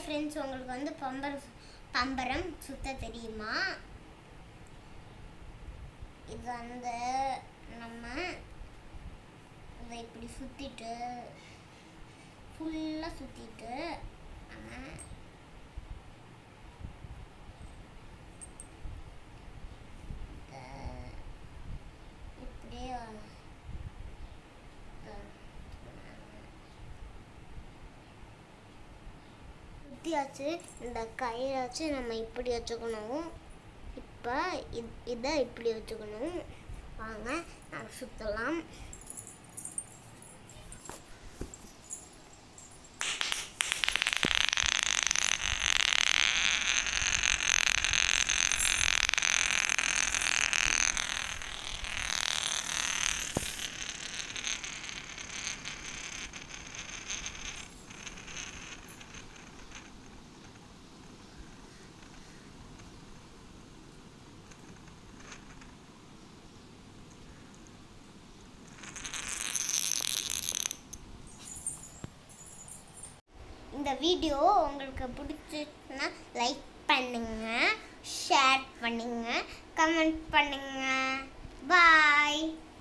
Friends, உங்களுக்கு வந்து பம்பரம் சுத்த தெரியுமா? இது வந்து நம்ம இதை இப்படி சுற்றிட்டு ஃபுல்லாக சுற்றிட்டு நம்ம இப்படியே சுற்றியாச்சு. இந்த கையாச்சு நம்ம இப்படி வச்சுக்கணும். இப்போ இதை இப்படி வச்சுக்கணும். வாங்க நம்ம சுற்றலாம். இந்த வீடியோ உங்களுக்கு பிடிச்சிச்சுன்னா லைக் பண்ணுங்க, ஷேர் பண்ணுங்க, கமெண்ட் பண்ணுங்க. பாய்.